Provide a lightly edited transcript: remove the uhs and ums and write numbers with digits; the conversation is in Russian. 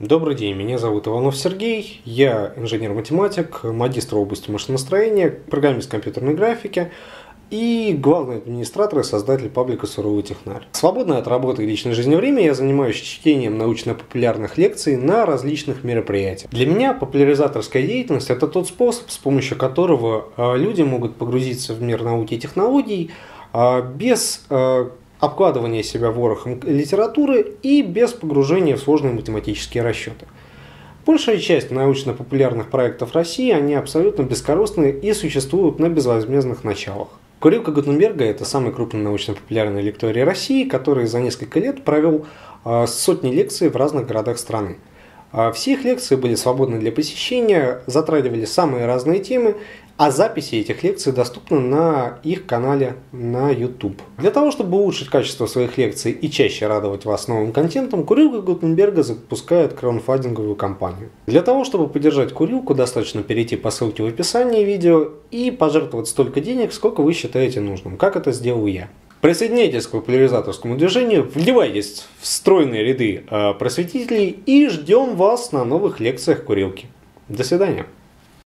Добрый день, меня зовут Иванов Сергей, я инженер-математик, магистр в области машиностроения, программист компьютерной графики и главный администратор и создатель паблика «Суровый технарь». В свободное от работы и личной жизни время я занимаюсь чтением научно-популярных лекций на различных мероприятиях. Для меня популяризаторская деятельность – это тот способ, с помощью которого люди могут погрузиться в мир науки и технологий без обкладывания себя ворохом литературы и без погружения в сложные математические расчеты. Большая часть научно-популярных проектов России, они абсолютно бескорыстные и существуют на безвозмездных началах. Курилка Гутенберга – это самый крупный научно-популярный лекторий России, который за несколько лет провел сотни лекций в разных городах страны. Все их лекции были свободны для посещения, затрагивали самые разные темы, а записи этих лекций доступны на их канале на YouTube. Для того, чтобы улучшить качество своих лекций и чаще радовать вас новым контентом, Курилка Гутенберга запускает краудфандинговую кампанию. Для того, чтобы поддержать Курилку, достаточно перейти по ссылке в описании видео и пожертвовать столько денег, сколько вы считаете нужным, как это сделал я. Присоединяйтесь к популяризаторскому движению, вливайтесь в стройные ряды просветителей и ждем вас на новых лекциях Курилки. До свидания.